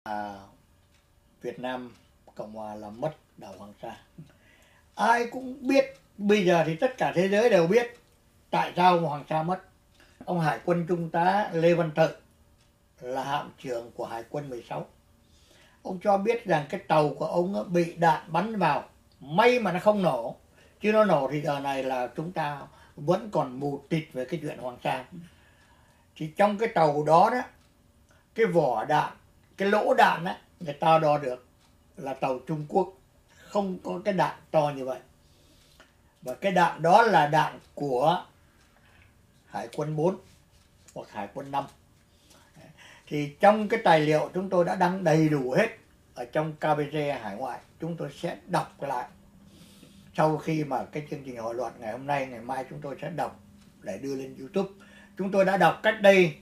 Việt Nam Cộng Hòa làm mất đảo Hoàng Sa. Ai cũng biết, bây giờ thì tất cả thế giới đều biết tại sao Hoàng Sa mất. Ông Hải quân Trung tá Lê Văn Thự là hạm trưởng của Hải quân 16. Ông cho biết rằng cái tàu của ông bị đạn bắn vào, may mà nó không nổ, chứ nó nổ thì giờ này là chúng ta vẫn còn mù tịt về cái chuyện Hoàng Sa. Thì trong cái tàu đó đó, cái vỏ đạn, cái lỗ đạn á, người ta đo được là tàu Trung Quốc không có cái đạn to như vậy. Và cái đạn đó là đạn của Hải quân 4 hoặc Hải quân 5. Thì trong cái tài liệu chúng tôi đã đăng đầy đủ hết ở trong KBG Hải ngoại. Chúng tôi sẽ đọc lại sau khi mà cái chương trình hội luận ngày hôm nay, ngày mai chúng tôi sẽ đọc để đưa lên YouTube. Chúng tôi đã đọc cách đây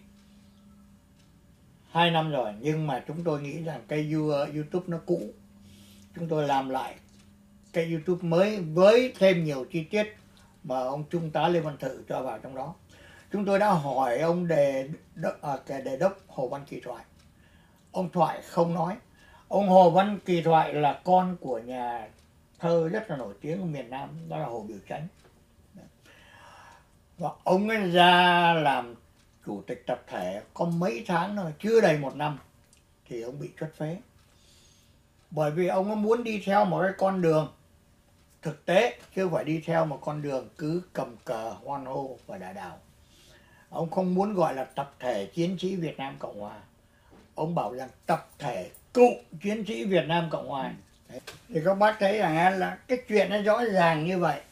2 năm rồi, nhưng mà chúng tôi nghĩ rằng cái YouTube nó cũ. Chúng tôi làm lại cái YouTube mới với thêm nhiều chi tiết mà ông Trung tá Lê Văn Thự cho vào trong đó. Chúng tôi đã hỏi ông đề đốc Hồ Văn Kỳ Thoại. Ông Thoại không nói. Ông Hồ Văn Kỳ Thoại là con của nhà thơ rất là nổi tiếng ở miền Nam, đó là Hồ Biểu Chánh. Và ông ấy ra làm chủ tịch tập thể có mấy tháng thôi, chưa đầy 1 năm thì ông bị truất phế. Bởi vì ông ấy muốn đi theo một cái con đường thực tế, chứ không phải đi theo một con đường cứ cầm cờ hoan hô và đả đảo. Ông không muốn gọi là tập thể chiến sĩ Việt Nam Cộng Hòa. Ông bảo rằng tập thể cựu chiến sĩ Việt Nam Cộng Hòa. Đấy. Thì các bác thấy rằng là cái chuyện nó rõ ràng như vậy.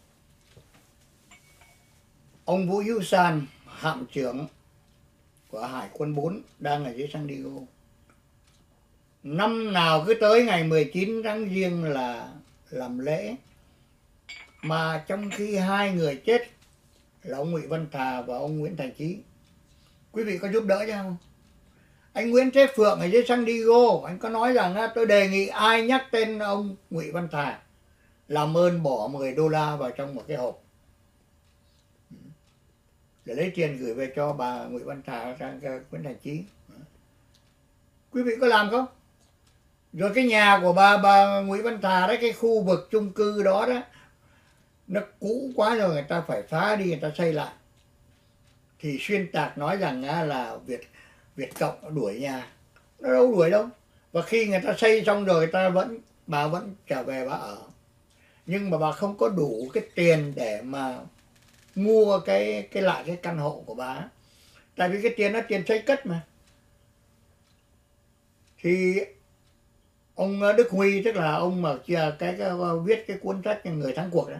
Ông Vũ Hữu San, hạm trưởng của Hải quân 4 đang ở dưới San Diego. Năm nào cứ tới ngày 19 tháng Giêng là làm lễ. Mà trong khi hai người chết là ông Ngụy Văn Thà và ông Nguyễn Thành Chí. Quý vị có giúp đỡ chứ không? Anh Nguyễn Thế Phượng ở dưới San Diego, anh có nói rằng tôi đề nghị ai nhắc tên ông Ngụy Văn Thà làm ơn bỏ $10 vào trong một cái hộp để lấy tiền gửi về cho bà Ngụy Văn Thà sang Nguyễn Thành Chí. Quý vị có làm không? Rồi cái nhà của bà Ngụy Văn Thà đấy, cái khu vực chung cư đó đó, nó cũ quá rồi, người ta phải phá đi, người ta xây lại. Thì xuyên tạc nói rằng là Việt Cộng đuổi nhà. Nó đâu đuổi đâu. Và khi người ta xây xong rồi, bà vẫn trở về bà ở. Nhưng mà bà không có đủ cái tiền để mà mua lại cái căn hộ của bà. Tại vì cái tiền đó tiền xây cất mà. Thì ông Đức Huy, tức là ông mà viết cái cuốn sách Người Thắng Cuộc đó,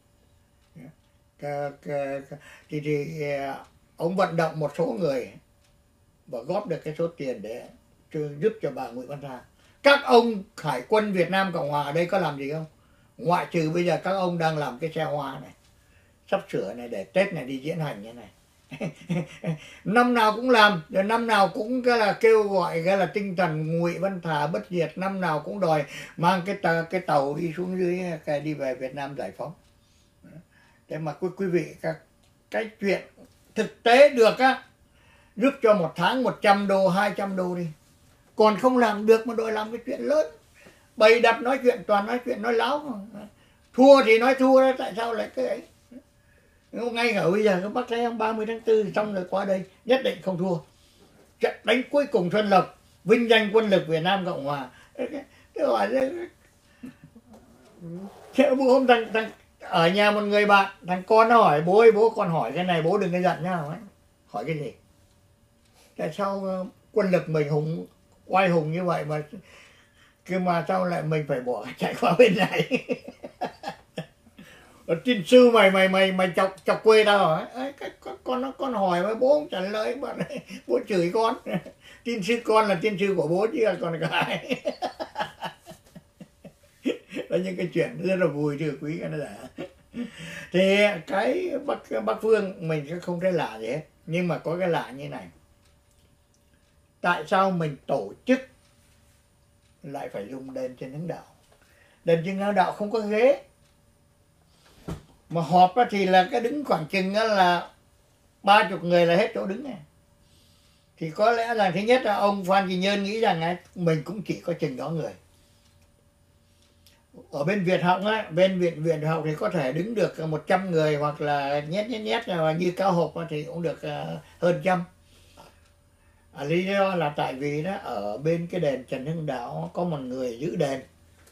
thì ông vận động một số người và góp được cái số tiền để giúp cho bà Ngụy Văn Thà. Các ông Hải quân Việt Nam Cộng Hòa ở đây có làm gì không? Ngoại trừ bây giờ các ông đang làm cái xe hoa này, sắp sửa này để Tết này đi diễn hành như này. Năm nào cũng làm, rồi năm nào cũng là kêu gọi là tinh thần Ngụy Văn Thà bất diệt, năm nào cũng đòi mang cái tàu đi xuống dưới đi về Việt Nam giải phóng. Thế mà quý vị, cái chuyện thực tế được giúp cho một tháng $100, $200 đi, còn không làm được mà đòi làm cái chuyện lớn, bày đặt nói chuyện, toàn nói chuyện nói láo. Thua thì nói thua đó, tại sao lại cái ấy? Ngay ở bây giờ các bác thấy không, 30 tháng 4 xong rồi qua đây nhất định không thua. Trận đánh cuối cùng Xuân Lộc, vinh danh quân lực Việt Nam Cộng Hòa. Thế hỏi hôm thằng ở nhà một người bạn, thằng con nó hỏi bố ơi, bố con hỏi cái này, bố đừng có giận nhá. Hỏi cái gì? Tại sao quân lực mình oai hùng như vậy mà sao lại mình phải bỏ chạy qua bên này? Tin sư mày chọc quê tao hả? Con hỏi mà bố không trả lời, bố chửi con. Tin sư con là tin sư của bố chứ còn cái ai. Đó những cái chuyện rất là vui thưa quý cái là. Thì cái Bắc Phương mình sẽ không thấy lạ gì hết, nhưng mà có cái lạ như này. Tại sao mình tổ chức lại phải dùng đền Trần Hưng Đạo? Đền Trần Hưng Đạo không có ghế, mà họp thì là cái đứng khoảng chừng là 30 người là hết chỗ đứng này. Thì có lẽ là thứ nhất là ông Phan Kỳ Nhơn nghĩ rằng ấy, mình cũng chỉ có chừng đó người. Ở bên Việt Họng á, bên Việt Họng thì có thể đứng được 100 người, hoặc là nhét và như Cao Hộp thì cũng được hơn trăm. Lý do là tại vì đó ở bên cái đền Trần Hưng Đạo có một người giữ đền.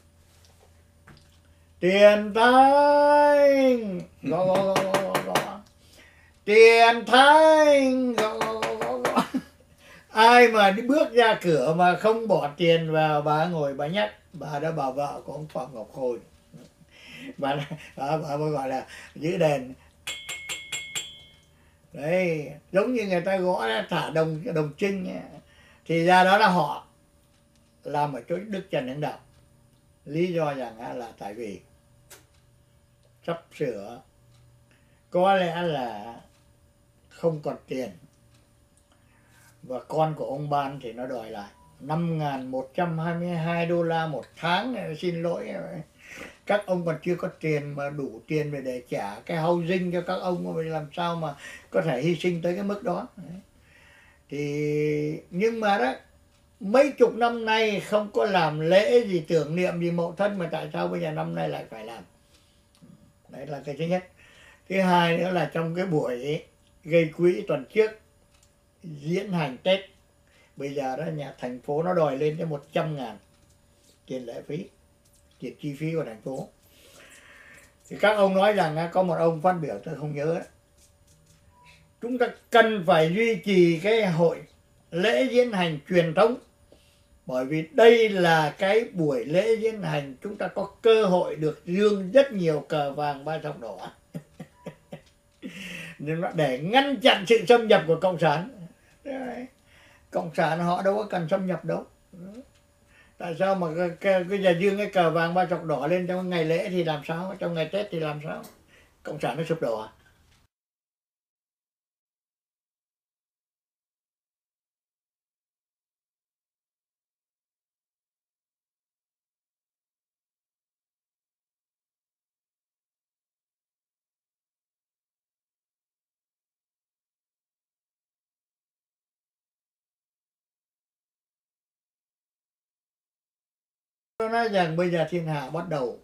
Tiền Thanh gõ gõ gõ gõ, Tiền Thanh gõ gõ gõ gõ. Ai mà đi bước ra cửa mà không bỏ tiền vào, bà ngồi bà nhắc. Bà đã bảo vợ của ông Phạm Ngọc Khôi, bà gọi là giữ đền đấy, giống như người ta gõ thả đồng trinh ấy. Thì ra đó là họ làm ở chỗ Đức Trần Hưng Đạo. Lý do rằng là tại vì sắp sửa có lẽ là không còn tiền, và con của ông Ban thì nó đòi lại 5.122 đô la một tháng. Xin lỗi, các ông còn chưa có tiền mà đủ tiền để trả cái housing cho các ông, mà làm sao mà có thể hy sinh tới cái mức đó. Thì nhưng mà đó, mấy chục năm nay không có làm lễ gì tưởng niệm gì mộ thân, mà tại sao bây giờ năm nay lại phải làm? Đấy là cái thứ nhất. Thứ hai nữa là trong cái buổi gây quỹ tuần trước diễn hành Tết, bây giờ đó nhà thành phố nó đòi lên tới 100.000 tiền lệ phí, tiền chi phí của thành phố. Thì các ông nói rằng có một ông phát biểu tôi không nhớ, chúng ta cần phải duy trì cái hội lễ diễn hành truyền thống, bởi vì đây là cái buổi lễ diễn hành chúng ta có cơ hội được dương rất nhiều cờ vàng ba dọc đỏ nên để ngăn chặn sự xâm nhập của cộng sản. Cộng sản họ đâu có cần xâm nhập đâu. Tại sao mà cái giờ dương cái cờ vàng ba dọc đỏ lên trong ngày lễ thì làm sao, trong ngày Tết thì làm sao? Cộng sản nó sụp đổ à? Tôi nói rằng bây giờ thiên hạ bắt đầu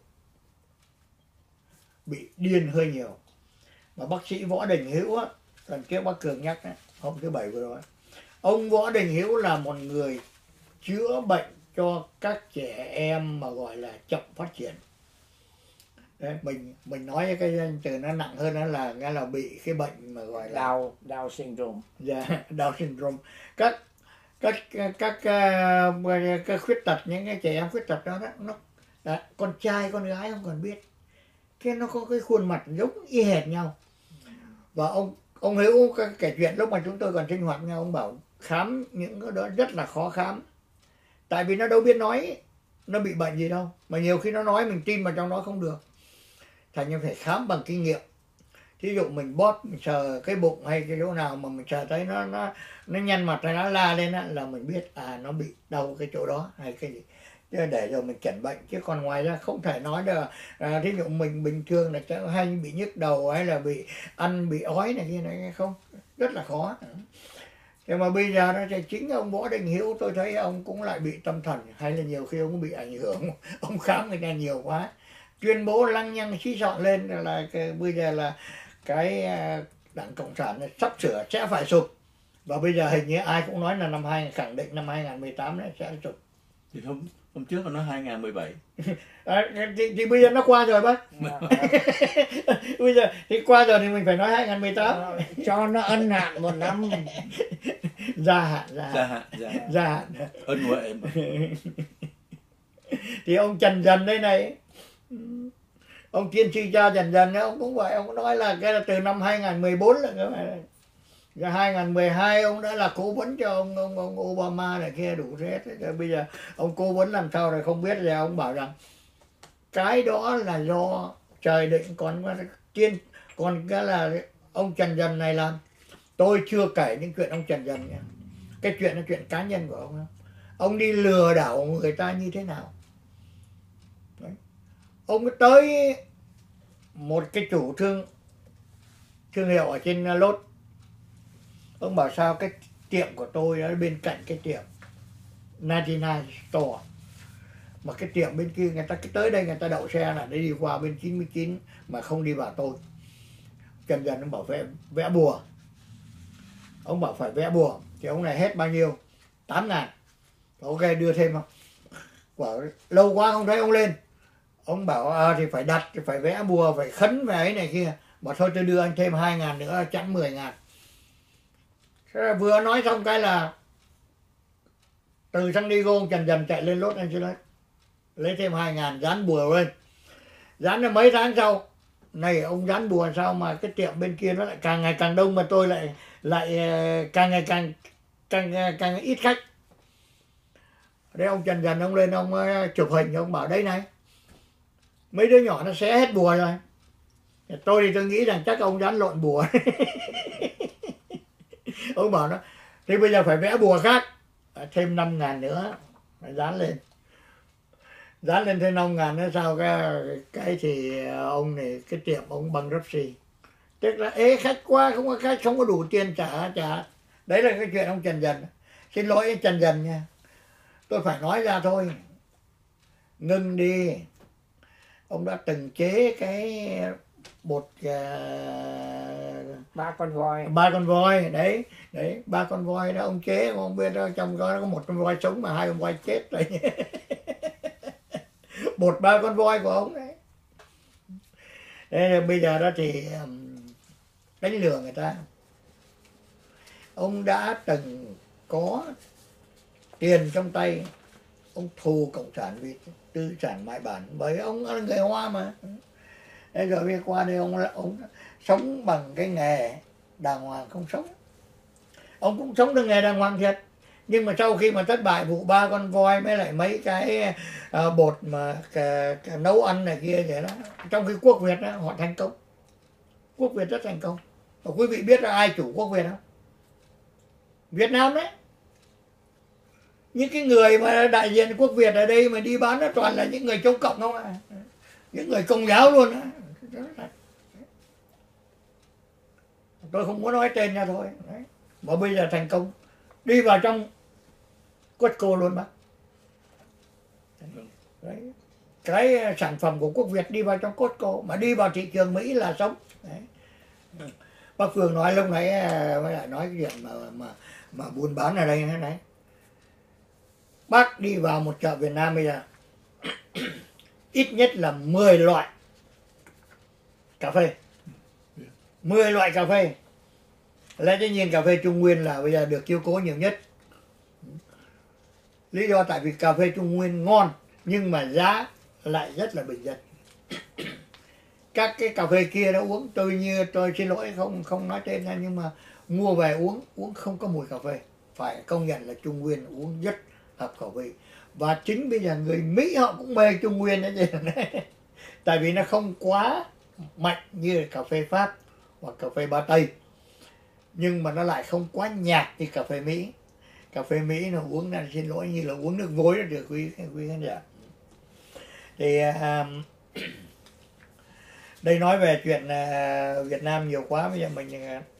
bị điên hơi nhiều. Mà bác sĩ Võ Đình Hữu á, lần trước bác Cường nhắc á, hôm thứ Bảy vừa rồi, ông Võ Đình Hữu là một người chữa bệnh cho các trẻ em mà gọi là chậm phát triển. Đấy, mình nói cái danh từ nó nặng hơn, đó là nghe là bị cái bệnh mà gọi là Down syndrome. Dạ, Down syndrome. Các khuyết tật, những cái trẻ em khuyết tật đó, nó con trai con gái không còn biết, cái nó có cái khuôn mặt giống y hệt nhau. Và ông Hữu kể chuyện lúc mà chúng tôi còn sinh hoạt nhau, ông bảo khám những cái đó rất là khó khám, tại vì nó đâu biết nói nó bị bệnh gì đâu, mà nhiều khi nó nói mình tin vào trong đó không được, thành ra phải khám bằng kinh nghiệm. Thí dụ mình bóp, mình sờ cái bụng hay cái chỗ nào mà mình sờ thấy nó nhăn mặt hay nó la lên á, là mình biết nó bị đau cái chỗ đó hay cái gì, để rồi mình chẩn bệnh. Chứ còn ngoài ra không thể nói được. Thí dụ mình bình thường là hay bị nhức đầu hay là bị ói này kia này, không, rất là khó. Nhưng mà bây giờ nó thì chính ông Võ Đình Hữu tôi thấy ông cũng lại bị tâm thần, hay là nhiều khi ông bị ảnh hưởng, ông khám người ta nhiều quá, tuyên bố lăng nhăng xí xọn lên là bây giờ là cái Đảng Cộng sản này sắp sửa sẽ phải sụp. Và bây giờ hình như ai cũng nói là khẳng định năm 2018 này sẽ sụp. Thì hôm trước nó nói 2017. Thì bây giờ nó qua rồi bác. Bây giờ thì qua rồi thì mình phải nói 2018. Cho nó ân hạn 1 năm. Gia hạn. Ân huệ mà. Thì ông Trần Dần đây này, ông tiên tri cha Trần Dần ấy, ông cũng vậy, ông nói là cái là từ năm 2014 là cái này. Rồi 2012 ông đã là cố vấn cho ông Obama này kia đủ hết. Rồi bây giờ ông cố vấn làm sao rồi không biết, rồi ông bảo rằng cái đó là do trời định, còn cái là ông Trần Dần này làm. Tôi chưa kể những chuyện ông Trần Dần nha. Cái chuyện là chuyện cá nhân của ông. Ông đi lừa đảo người ta như thế nào. Đấy. Ông tới một cái chủ thương hiệu ở trên Lốt, ông bảo sao cái tiệm của tôi ở bên cạnh cái tiệm 99 Store, mà cái tiệm bên kia người ta cứ tới đây người ta đậu xe là để đi qua bên 99 mà không đi vào tôi. Trần Dần ông bảo vẽ bùa, ông bảo phải vẽ bùa thì ông này hết bao nhiêu, 8.000. Ok, đưa thêm không, quả lâu quá không thấy ông lên. Ông bảo thì phải đặt, thì phải vẽ bùa, phải khấn về ấy này kia. Bảo thôi tôi đưa anh thêm 2.000 nữa, chẵn 10.000. Thế là vừa nói xong cái là từ San Diego Trần Dần chạy lên Los Angeles lấy thêm 2.000 dán bùa lên. Dán là mấy tháng sau này ông dán bùa sao mà cái tiệm bên kia nó lại càng ngày càng đông, mà tôi lại càng ngày càng ít khách. Đấy, ông Trần Dần ông lên ông chụp hình, ông bảo đây này, mấy đứa nhỏ nó xé hết bùa rồi. Tôi thì tôi nghĩ rằng chắc ông dán lộn bùa. Ông bảo nó thì bây giờ phải vẽ bùa khác, thêm 5.000 nữa dán lên. Dán lên thêm 5.000 nữa sao cái thì ông này cái tiệm ông bằng rupsi. Tức là ế khách quá, không có khách, không có đủ tiền trả. Đấy là cái chuyện ông Trần Dần. Xin lỗi Trần Dần nha, tôi phải nói ra thôi. Ngưng đi. Ông đã từng chế cái bột 3 con voi. 3 con voi đấy, 3 con voi đó ông chế, ông biết đó, trong đó có 1 con voi sống mà 2 con voi chết rồi. Bột 3 con voi của ông đấy. Thế bây giờ đó thì đánh lừa người ta. Ông đã từng có tiền trong tay, ông thù cộng sản vì tư sản mại bản, bởi ông là người Hoa mà. Thế rồi bây qua đây ông sống bằng cái nghề đàng hoàng không sống. Ông cũng sống được nghề đàng hoàng thiệt, nhưng mà sau khi mà thất bại vụ 3 con voi với lại mấy cái bột mà nấu ăn này kia vậy đó, trong khi quốc Việt đó, họ thành công. Quốc Việt rất thành công. Và quý vị biết là ai chủ quốc Việt không? Việt Nam đấy. Những cái người mà đại diện quốc Việt ở đây mà đi bán nó toàn là những người chống cộng không à, những người Công giáo luôn á. Tôi không muốn nói tên ra thôi. Đấy. Mà bây giờ thành công, đi vào trong Costco luôn bác. Đấy. Cái sản phẩm của quốc Việt đi vào trong Costco, mà đi vào thị trường Mỹ là sống. Đấy. Bác Phương nói lúc nãy mới lại nói cái chuyện mà buôn bán ở đây thế này. Bác đi vào một chợ Việt Nam bây giờ ít nhất là 10 loại cà phê, 10 loại cà phê. Lẽ tất nhiên cà phê Trung Nguyên là bây giờ được chiếu cố nhiều nhất. Lý do tại vì cà phê Trung Nguyên ngon nhưng mà giá lại rất là bình dân. Các cái cà phê kia đó uống, tôi xin lỗi không nói tên ra, nhưng mà mua về uống không có mùi cà phê. Phải công nhận là Trung Nguyên uống rất hợp khẩu vị. Và chính bây giờ người Mỹ họ cũng mê Trung Nguyên đấy chứ. Tại vì nó không quá mạnh như cà phê Pháp hoặc cà phê Ba Tây, nhưng mà nó lại không quá nhạt như cà phê Mỹ. Cà phê Mỹ nó uống là xin lỗi như là uống nước vối đó được quý khán giả. Thì đây nói về chuyện Việt Nam nhiều quá, bây giờ mình